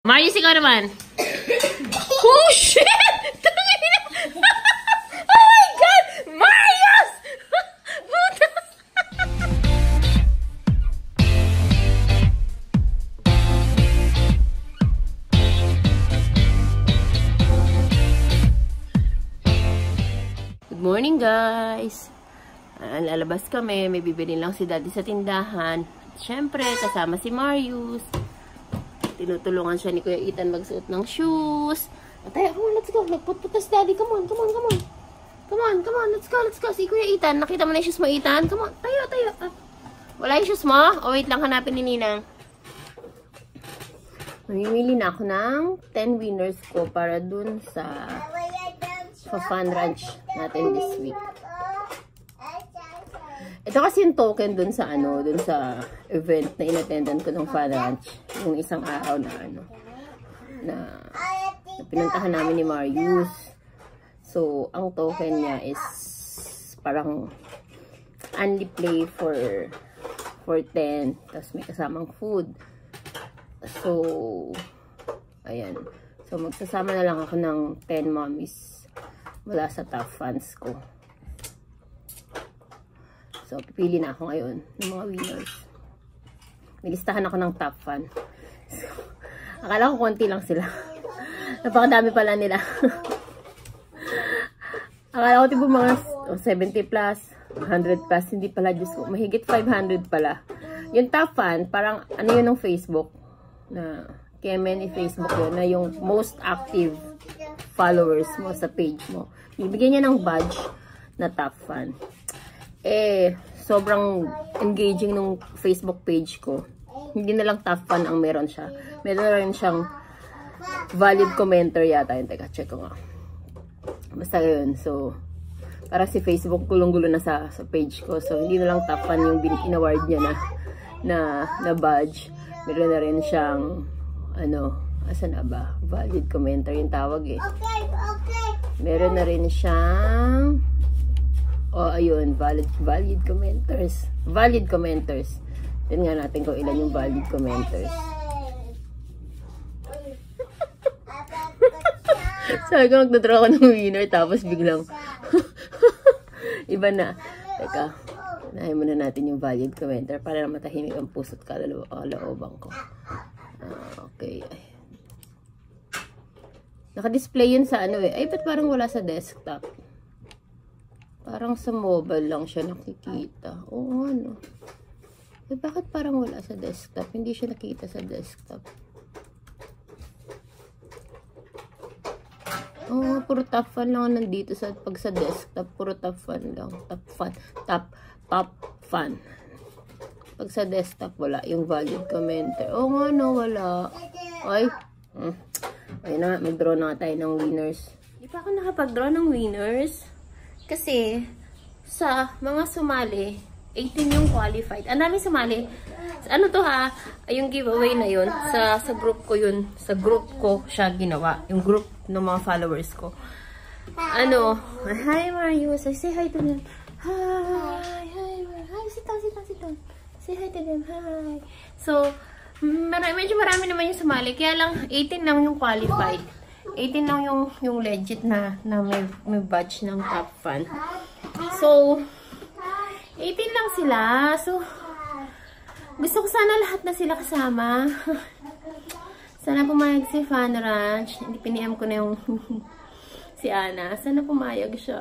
Marius, ikaw naman. Oh, shit! Oh my God! Marius! Good morning, guys. Lalabas kami. May bibili lang si Daddy sa tindahan. Siyempre, kasama si Marius. Tinutulungan siya ni Kuya Ethan magsuot ng shoes. Atay, come on, let's go. Nagputputas, Daddy. Come on, come on, come on. Come on, come on. Let's go, let's go. Si Kuya Ethan. Nakita mo na yung shoes mo, Ethan? Come on. Tayo, tayo. Wala yung shoes mo? O, wait lang. Hanapin ni Ninang. Mamimili na ako ng 10 winners ko para dun sa fun ranch natin this week. Ito kasi yung token dun sa dun sa event na inattendan ko ng Fun Ranch. Yung isang araw na pinuntahan namin ni Marius. So, ang token niya is parang only play for 10. Tapos may kasamang food. So, ayan. So, magsasama na lang ako ng 10 mommies mula sa top fans ko. So, pipili na ako ngayon ng mga winners. May listahan ako ng top fan. So, akala ko konti lang sila. Napakadami pala nila. Akala ko tipo mga 70 plus, 100 plus. Hindi pala, Diyos ko. Mahigit 500 pala. Yung top fan, parang ano yun ng Facebook. Na, kaya many Facebook yun. Na yung most active followers mo sa page mo. Bibigyan niya ng badge na top fan. Sobrang engaging nung Facebook page ko. Hindi na lang top fan ang meron siya. Meron rin siyang valid commenter yata. Yun, teka, check ko nga. Basta yun. So, parang si Facebook gulong-gulo na sa page ko. So, hindi na lang top fan yung in-award niya na badge. Meron na rin siyang, asan na ba? Valid commenter yung tawag eh. Meron na rin siyang ayun, valid commenters. Valid commenters. Tingnan natin kung ilan yung valid commenters. Sabi ko, magdadraw ako ng winner, tapos biglang iba na. Teka, unahin muna natin yung valid commenter para na matahimik ang puso't kalooban ko. Okay. Naka-display yun sa Ay, ba't parang wala sa desktop? Parang sa mobile lang siya nakikita. Oo, bakit parang wala sa desktop? Hindi siya nakita sa desktop. Puro top fan lang nandito pag sa desktop. Puro top fan lang. Top fan. Pag sa desktop, wala yung valid commenter. Wala. Ay. Ayun na, mag-draw na tayo ng winners. Hindi pa ako nakapag-draw ng winners. Kasi, sa mga sumali, 18 yung qualified. Ang dami sumali. Ano to ha? Yung giveaway na yun. Sa group ko yun. Sa group ko siya ginawa. Yung group ng mga followers ko. Hi Marius. Say hi to them. Hi. Hi. Sit down. Say hi to them. Hi. So, medyo marami naman yung sumali. Kaya lang, 18 lang yung qualified. 18 lang yung legit na may badge ng top fan. So, 18 lang sila. So, gusto ko sana lahat na sila kasama. Sana pumayag si Fun Ranch. Hindi piniem ko na yung si Ana. Sana pumayag siya.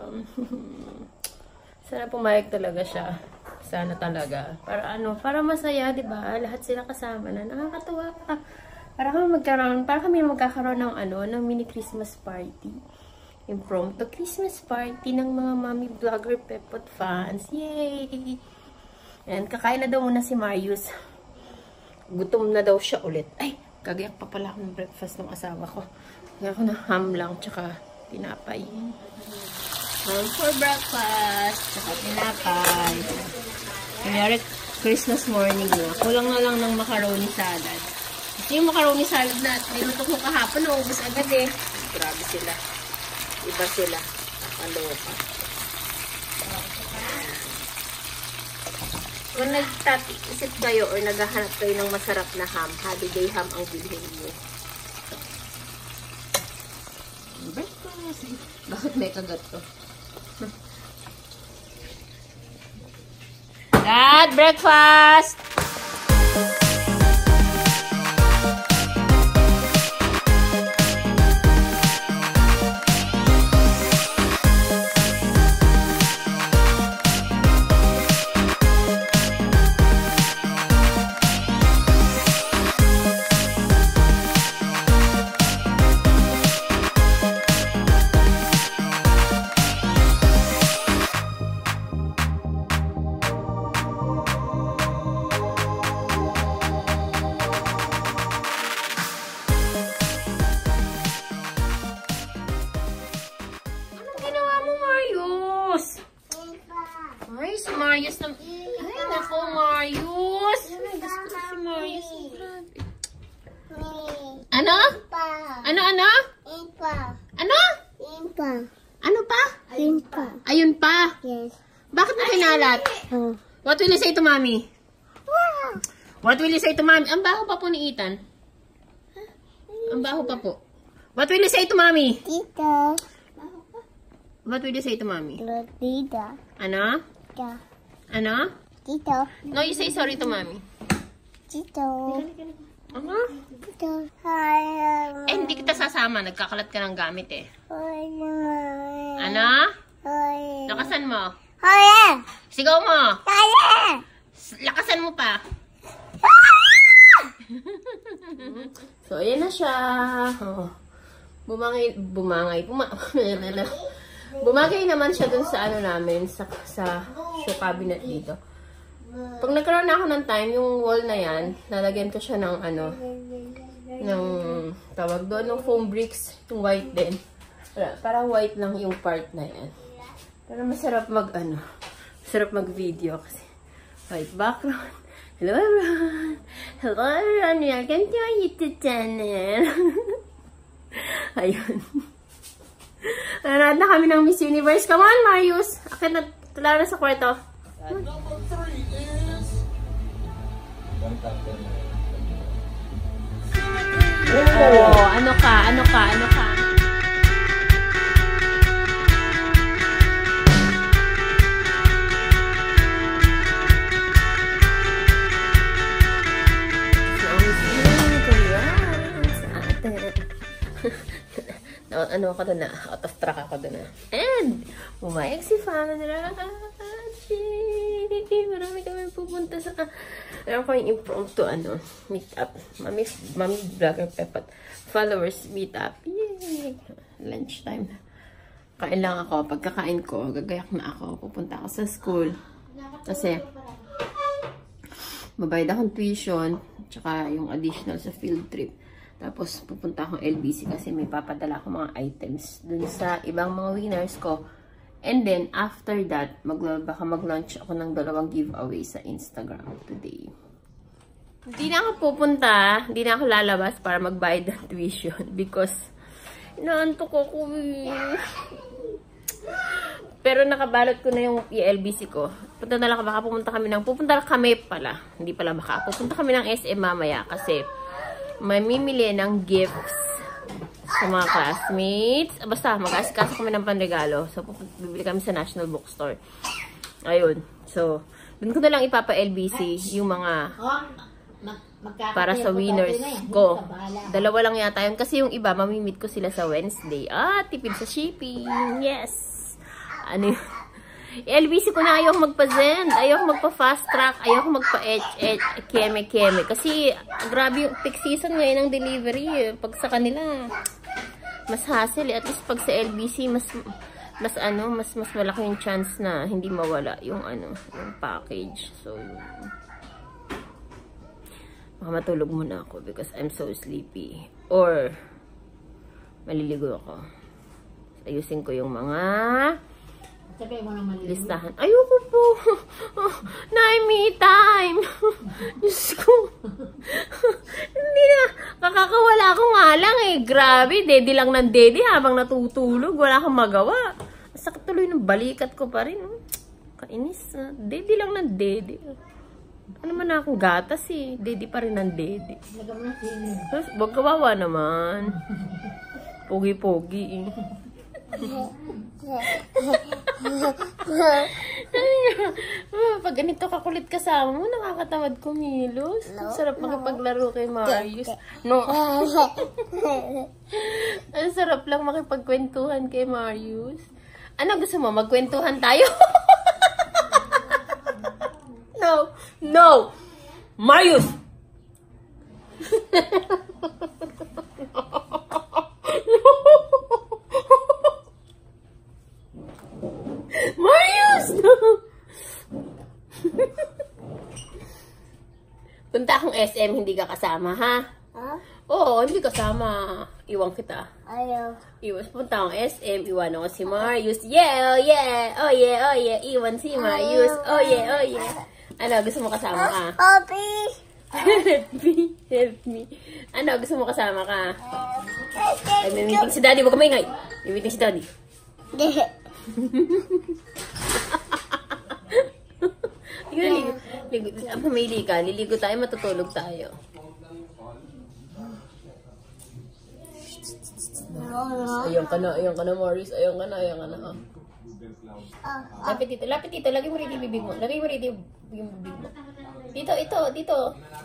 Sana pumayag talaga siya. Sana talaga. Para masaya, 'di ba? Lahat sila kasama na. Nakakatuwa pa. Para kami magkakaroon ng mini Christmas party. Impromptu Christmas party ng mga mommy vlogger Pepot fans. Yay! And kakain na daw muna si Marius. Gutom na daw siya ulit. Ay, gagayak pa pala ako ng breakfast ng asawa ko. Gagayak ako ng ham lang, tsaka tinapay. Ham for breakfast, tsaka tinapay. Kunyari, Christmas morning na. Kulang na lang ng macaroni salad. Yung macaroni salad na niluto ko kahapon, naubos agad eh. Grabe sila. Iba sila. Kaloka. Kung nagtatip-isip kayo or naghahanap kayo ng masarap na ham, holiday ham ang bilhin niyo. Bakit may kagat to? Dad, breakfast! Ay, si Marius na... Ay, nako, Marius. Ay, gusto ko si Marius. Ano? Ano, ano? Ano? Ano pa? Ayun pa? Yes. Bakit mo kinalat? What will you say to mommy? What will you say to mommy? Ang baho pa po ni Ethan. Ang baho pa po. What will you say to mommy? Tita. What will you say to mommy? Tita. Ano? Tita. Ano? Tito. No, you say sorry to mommy. Tito. Ano? Tito. Hi. Eh, hindi kita sasama. Nagkakalat ka ng gamit eh. Hi. Ano? Hi. Lakasan mo. Hi. Sigaw mo. Hi. Lakasan mo pa. So, ayan na siya. Oh. Bumangay naman siya dun sa ano namin, sa shoe cabinet dito. Pag nagkaroon na ako ng time, yung wall na yan, lalagyan ko siya ng ano, ng tawag doon, ng foam bricks, yung white din. Parang white lang yung part na yan. Pero masarap masarap mag-video kasi white background. Hello everyone! Hello everyone! Welcome to our YouTube channel! Ayun. Nanonood na kami ng Miss Universe. Come on, Marius! Akit na, tula na sa kwarto. Number 3 is... Oh, ano ka? Ano ako doon na? Out of track ako doon na. And, umayag si Raji. Marami kami pupunta sa... Meron ko yung impromptu, meet up. Mami Vlogger Peppat. Followers meet up. Yay! Lunch time na. Kain lang ako. Pagkakain ko, gagayak na ako. Pupunta ako sa school. Kasi, mabayad akong tuition. Tsaka yung additional sa field trip. Tapos, pupunta akong LBC kasi may papadala akong mga items dun sa ibang mga winners ko. And then, after that, baka mag-launch ako ng 2 giveaway sa Instagram today. Hindi na ako pupunta, hindi na ako lalabas para magbayad ng tuition because inaantok ako. Pero nakabalot ko na yung LBC ko. Pupunta kami pala. Hindi pala baka. Pupunta kami ng SM mamaya kasi may mimili ng gifts sa mga classmates. Basta, mag-aasikaso kami ng panregalo. So, bibili kami sa National Bookstore. Ayun. So, dun ko na lang ipapa-LBC yung mga para sa winners ko. 2 lang yata yun. Kasi yung iba, mamimit ko sila sa Wednesday. Tipid sa shipping. Yes! Ano yun? LBC ko na ayoko magpa-Zend, ayoko magpa-fast track, ayoko magpa-keme. Kasi grabe yung peak season ngayon ng delivery. Pag sa kanila, mas hassle. At least pag sa LBC, mas malaki yung chance na hindi mawala yung yung package. So, baka matulog muna ako because I'm so sleepy. Or, maliligo ako. Ayusin ko yung mga listahan. Ayoko po. Me time. Diyos ko. Hindi na. Kakakawala ko nga lang eh. Grabe. Dedi lang ng dedi habang natutulog. Wala kang magawa. Sakit tuloy ng balikat ko pa rin. Kainis. Dedi lang ng dedi. Ano man na akong gatas eh. Dedi pa rin ng dedi. Wag kawawa naman. Pogi-pogi eh. Pag ganito kakulit kasama mo, nakakatamad kumilos. Ang sarap makipaglaro kay Marius. No. Ang sarap lang makipagkwentuhan kay Marius. Ano gusto mo? Magkwentuhan tayo? No. No. Marius! Marius! Punta akong SM, hindi ka kasama, ha? Ha? Oo, hindi kasama. Iwan kita. Ayaw. Punta akong SM, iwan ako si Marius. Yeah, oh yeah, oh yeah, oh yeah. Iwan si Marius. Oh yeah, oh yeah. Ano, gusto mo kasama ka? Papi! Help me. Ano, gusto mo kasama ka? Ay, may meeting si Daddy. Huwag ka maingay. May meeting si Daddy. Mamili ka. Liligo tayo, matutulog tayo. Ayan ka na, Morris. Ayan ka na. Lapit dito. Lagay mo rin yung bibig mo. Yung bibig mo. Dito.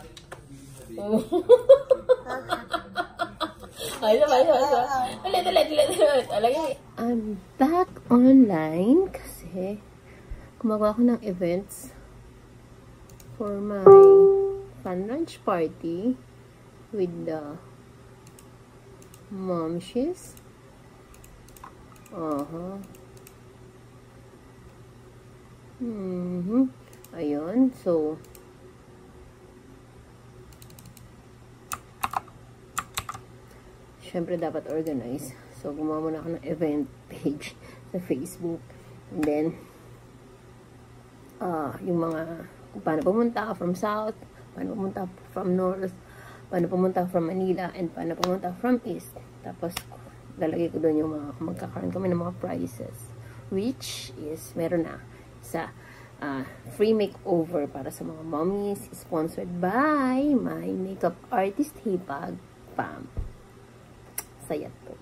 Ulit. I'm back online kasi gumagawa ko ng events for my fun lunch party with the momshies. Ayun, so syempre dapat organize. So gumawa muna ako ng event page sa Facebook. And then yung mga kung paano pumunta from south, paano pumunta from north, paano pumunta from Manila, and paano pumunta from east. Tapos lalagay ko doon yung mga magkakaroon kami ng mga prizes, which is meron na sa free makeover para sa mga mommies, sponsored by my makeup artist Hipag Pam. Saya to.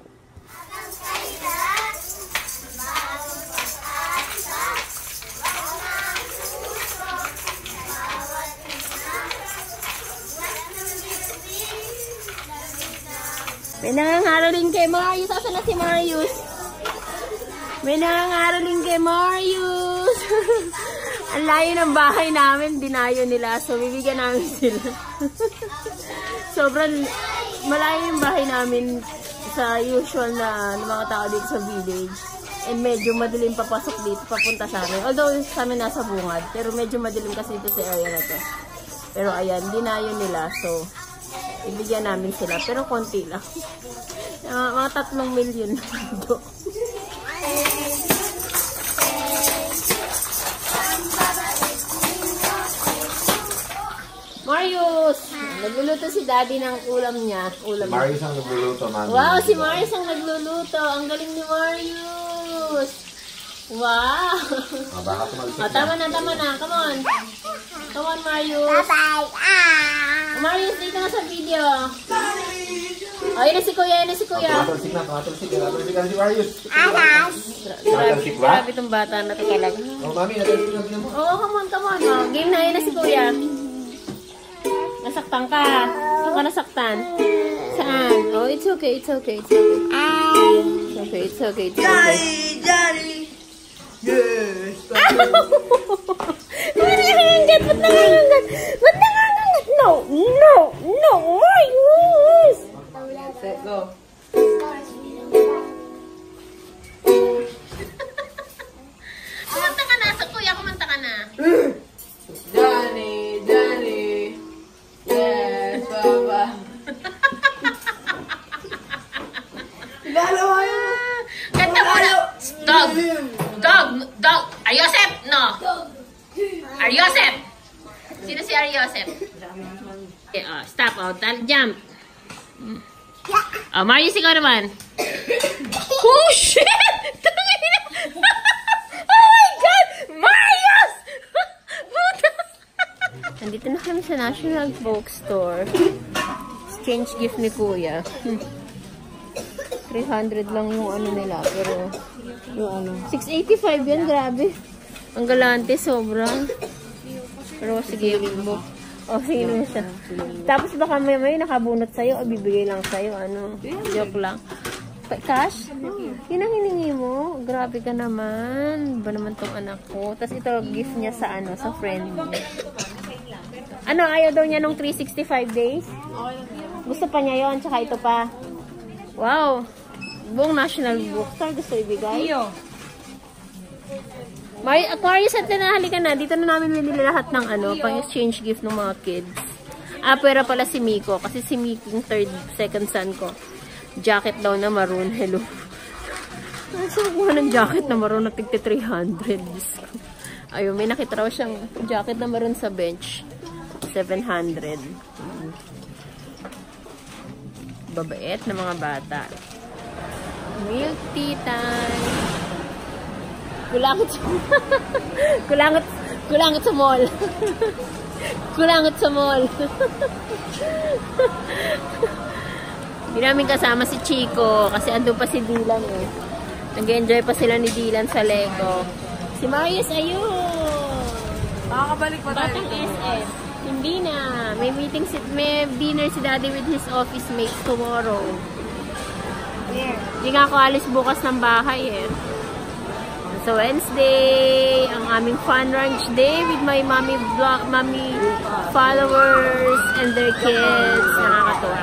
May nangangaroling kay Marius. Asan na si Marius? May nangangaroling kay Marius. Ang layo ng bahay namin, dinayo nila. So, bibigyan namin sila. Sobrang malayo yung bahay namin sa usual na mga tao dito sa village. And medyo madilim papasok dito, papunta sa amin. Although, sa amin nasa bungad. Pero medyo madilim kasi dito sa area na to. Pero ayan, dinayo nila. So, ibigyan namin sila. Pero konti lang. Mga 3 million dito. Marius! Nagluluto si Daddy ng ulam niya. Marius ang nagluluto, Mami. Wow, si Marius ang nagluluto. Ang galing ni Marius. Wow! Baka tumalsik Tama na. Come on. Come on, Marius. Bye-bye! Marius, dito na sa video. Ayun na si Kuya, Tumatulsik na si Marius. Alas! Grabe itong bata na ito talaga. Oh, Mami, natulsik na mo. Oo, come on. Oh, game na, ayun na si Kuya. Nasaktan ka. Saan ka nasaktan? Saan? Oh, it's okay. It's okay. Daddy! Yes! Ba't nangangagat? No! Marius! Set, go. Kumanta ka na. Sa Kuya, kumanta ka na. Johnny. Yes, Papa. Lalo yun. Kanta mo na. Dog. Ariosep? No. Ariosep. Sino si Ariosep? Okay, stop. Jump. Marius, ikaw naman. Oh, shit! Oh my God! Marius! Nandito na kami sa National Bookstore. Strange gift ni Kuya. 300 lang yung ano nila. Pero, yung ano. 685 yan, grabe. Ang galante, sobra. Pero, sige, mo. O, sige mo siya. Tapos baka may nakabunot sa'yo o bibigay lang sa'yo. Ano? Joke lang. Cash? Yun ang hiningi mo. Grabe ka naman. Ba naman tong anak ko. Tapos ito, gift niya sa ano, sa friend niya. Ano, ayaw daw niya nung 365 days? Gusto pa niya yon, tsaka ito pa. Wow! Buong National Bookstore gusto ibigay. Aquarius at tinahali ka na. Dito na namin binili lahat ng ano, pang-exchange gift ng mga kids. Pera pala si Miko. Kasi si Miko yung second son ko. Jacket daw na maroon. Hello. Saan kuha ng jacket na maroon na tigti 300? Ayun, may nakita raw siyang jacket na maroon sa bench. 700. Babait na mga bata. Milk tea time. Kulangot sa mall. Kulangot sa mall. Hindi namin kasama si Chico kasi andun pa si Dylan eh. Nag-enjoy pa sila ni Dylan sa Lego. Si Marius, ayun! Makakabalik pa tayo. Batang SF. Hindi na. May dinner si Daddy with his office mates tomorrow. Hindi nga ako alis bukas ng bahay eh. So Wednesday, ang aming fun lunch day with my mommy followers and their kids. Nakakatuwa.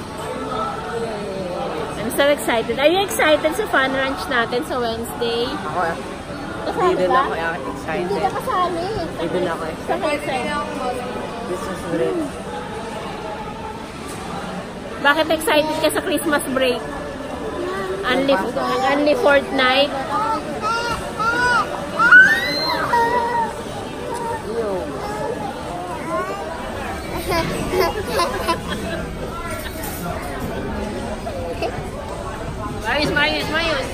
I'm so excited. Are you excited sa fun lunch natin sa Wednesday? Ako eh. Kasali Hindi ka? ako excited. Hindi ka kasali. Hindi ako eh. Saan ka excited? This is great. Bakit excited ka sa Christmas break? Only fortnight? Marius.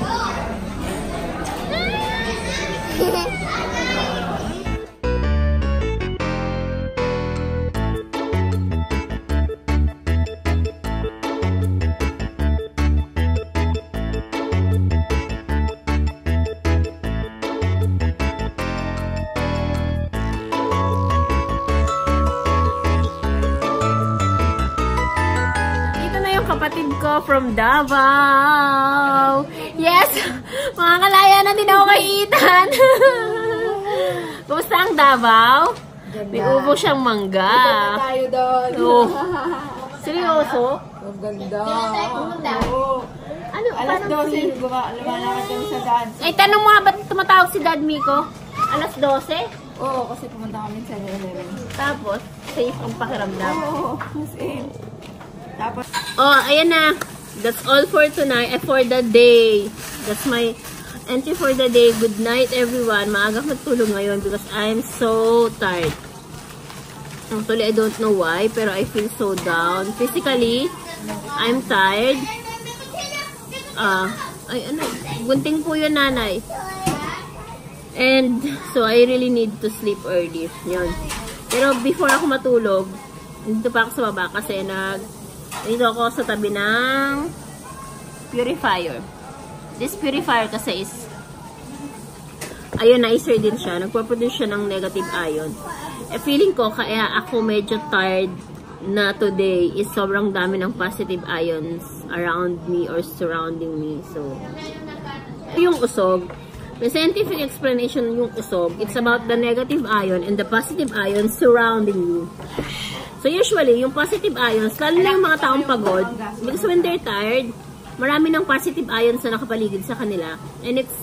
Kapatid ko from Davao. Yes! Mga kalaya na din ako kay Ethan. Kumusta ang Davao? Ganda. May ubo siyang mangga. Ganda tayo doon. Oh. Seryoso? Ang ganda. Oh. Ano? Alas 12, lumalakad kami sa dad. Ay, tanong mo nga, ba't tumatawag si Dad Miko? Alas 12? Oo, kasi pumunta kami sa 7-Eleven. Tapos, safe ang pakiramdam. Oo, safe. Tapos, oh, ayan na. That's all for tonight. For the day. That's my entry for the day. Good night, everyone. Maaga matulog ngayon because I'm so tired. Actually, I don't know why, pero I feel so down. Physically, I'm tired. Ay, ano? Gunting po yun, nanay. And, so I really need to sleep early. Yun. Pero before ako matulog, dito pa ako sa baba kasi dito ako sa tabi ng purifier. This purifier kasi is ionizer din siya. Nagpo-produce siya ng negative ion. Feeling ko kaya ako medyo tired na today is sobrang dami ng positive ions around me or surrounding me. So, yung usog, may scientific explanation yung usog. It's about the negative ion and the positive ion surrounding you. So usually, yung positive ions, lalo na yung mga taong pagod, because when they're tired, marami ng positive ions na nakapaligid sa kanila. And it's,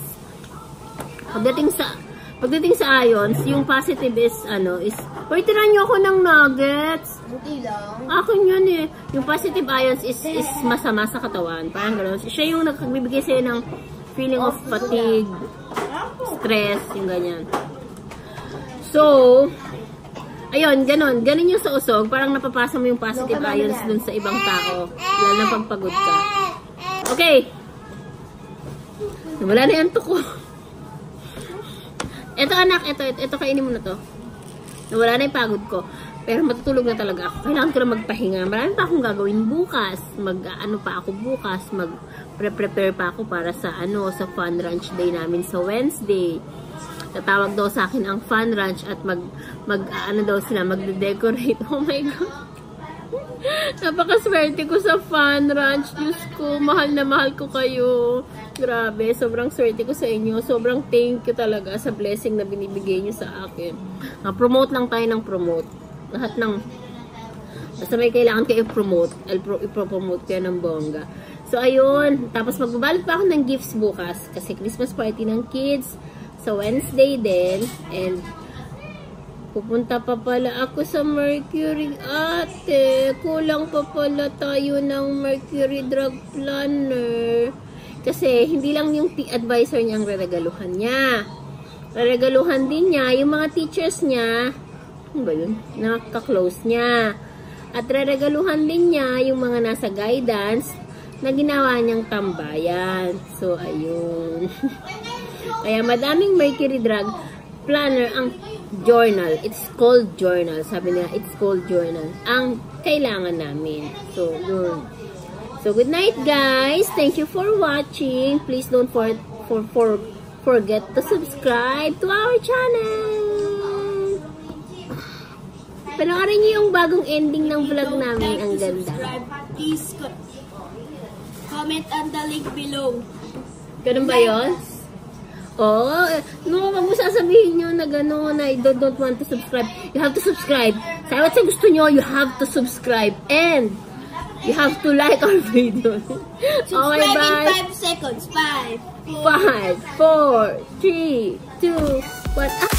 pagdating sa ions, yung positive is, uy, tiran nyo ako ng nuggets. Buti lang. Akin yun eh. Yung positive ions is masama sa katawan. Parang gano'n. Siya yung nagbibigay sa'yo ng feeling of fatigue, stress, yung ganyan. So, ayun, ganon yung sa usog, parang napapasa mo yung positive ions dun sa ibang tao. Lalo na pagpagod ka. Okay. Wala na yung tuko. Ito anak, ito kainin mo na to. Nawala na yung pagod ko. Pero matutulog na talaga ako. Kailangan ko na magpahinga. Marami pa akong gagawin bukas. Mag-ano pa ako bukas. Mag-prepare pa ako para sa sa fun ranch day namin sa Wednesday. Tatawag daw sa akin ang fun ranch at daw sila, magde-decorate. Oh my God. Napakaswerte ko sa fun ranch. Diyos ko, mahal na mahal ko kayo. Grabe, sobrang swerte ko sa inyo. Sobrang thank you talaga sa blessing na binibigay niyo sa akin. Promote lang tayo ng promote. Lahat ng basta may kailangan kayo i-promote. I-promote kayo ng bongga. So, ayun. Tapos magbabalik pa ako ng gifts bukas. Kasi Christmas party ng kids sa Wednesday din. And pupunta pa pala ako sa Mercury. Ate, kulang pa pala tayo ng Mercury Drug Planner. Kasi hindi lang yung advisor niya ang reregaluhan niya. Reregaluhan din niya yung mga teachers niya. Ano ba yun? Nakaka-close niya. At reregaluhan din niya yung mga nasa guidance na ginawa niyang tambayan. So, ayun. Kaya madaming Mercury Drug Planner ang journal. It's called journal. Sabi nila, it's called journal. Ang kailangan namin. So, yun. So, good night, guys. Thank you for watching. Please don't forget to subscribe to our channel. Panoorin niyo yung bagong ending ng vlog namin. Ang ganda. Please comment on the link below. Ganun ba yun? Oh, no, wag mo sasabihin nyo na gano'n na I don't want to subscribe. You have to subscribe. Sa gusto nyo, you have to subscribe. And you have to like our video. Subscribe bye. in 5 seconds. 5, 5, 4, 3, 2, 1.